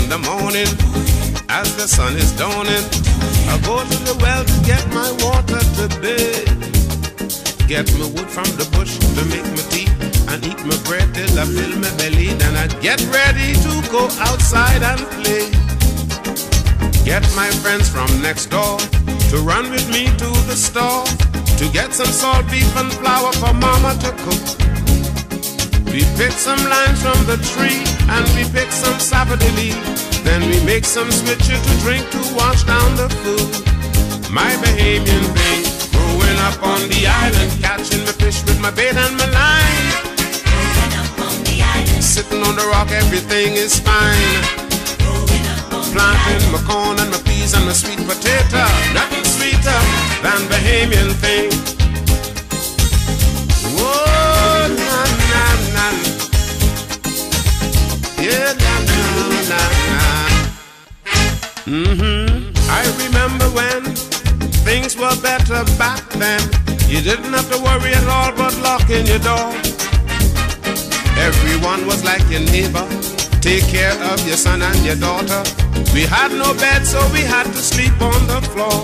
in the morning, as the sun is dawning, I go to the well to get my water to bathe. Get my wood from the bush to make my tea, and eat my bread till I fill my belly. Then I get ready to go outside and play. Get my friends from next door to run with me to the store to get some salt beef and flour for mama to cook. We pick some limes from the tree and we pick some sapodilly. Then we make some switcher to drink to wash down the food. My Bahamian thing, growing up on the island, catching my fish with my bait and my line. Growing up on the island, sitting on the rock, everything is fine. growing up on Planting my corn and my peas and my sweet potato, nothing sweeter than Bahamian thing. Whoa, na na na, yeah, na na na na. I remember when things were better back then. You didn't have to worry at all about locking your door. Everyone was like your neighbor. Take care of your son and your daughter. We had no bed, so we had to sleep on the floor.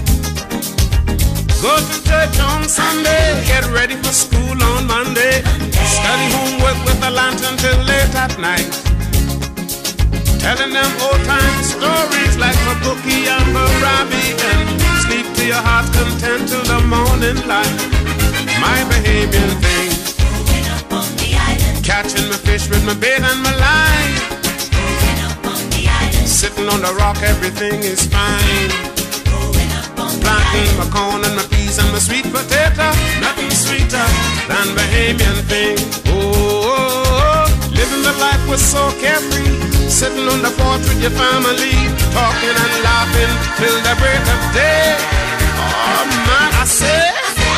Go to church on Sunday, get ready for school on Monday. Study homework with a lantern till late at night. Telling them old time stories like my bookie and my Robbie, and sleep to your heart's content till the morning light. My Bahamian thing, growing up on the island, catching my fish with my bait and my line. growing up on the island, Sitting on the rock, everything is fine. growing up on the Planting island, my corn and my peas and my sweet potato, nothing sweeter than Bahamian thing. Oh, living the life was so carefree. Sitting on the porch with your family, talking and laughing till the break of day. Oh man, I say.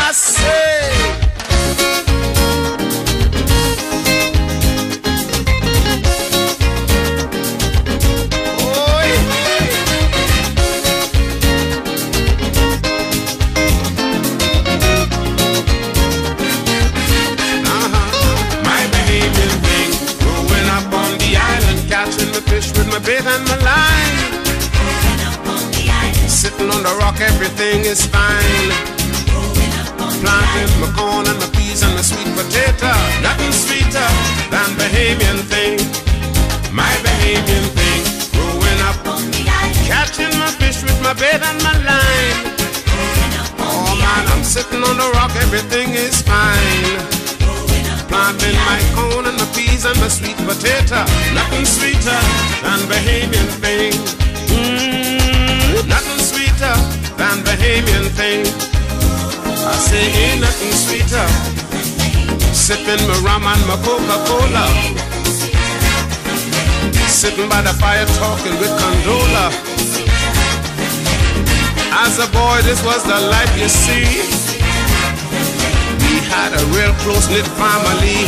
Oh, yeah. My Bahamian thing, growing up on the island, catching the fish with my bait and my line. growing up on the island, Sitting on the rock, everything is fine. growing up on the Planting island, my corn and my peas and my sweet potato, nothing sweeter than Bahamian thing. My Bahamian thing, growing up, on the island, catching my fish with my bait and my line. growing up on Oh the man, island, I'm sitting on the rock, everything is fine. growing up on the Planting my island, corn and my peas and my sweet potato, nothing sweeter than Bahamian thing. Nothing sweeter than Bahamian thing. I say ain't nothing sweeter. Sipping my rum and my Coca-Cola, sitting by the fire talking with condola. As a boy, this was the life, you see. We had a real close-knit family.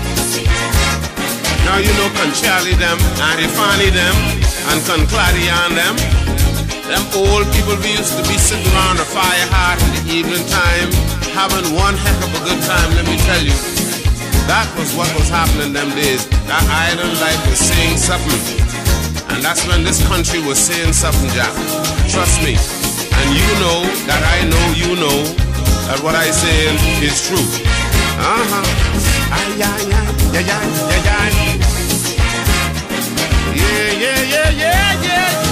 Now you know Conchali them, and Ifani them, and Concladi and them. Them old people, we used to be sitting around the fire heart in the evening time, having one heck of a good time, let me tell you. That was what was happening them days. That island life was saying something. And that's when this country was saying something, Jack. Trust me. And you know that I know you know that what I say is true. Ay, ay, ay, ay, ay, ay, ay. Yeah, yeah, yeah, yeah, yeah.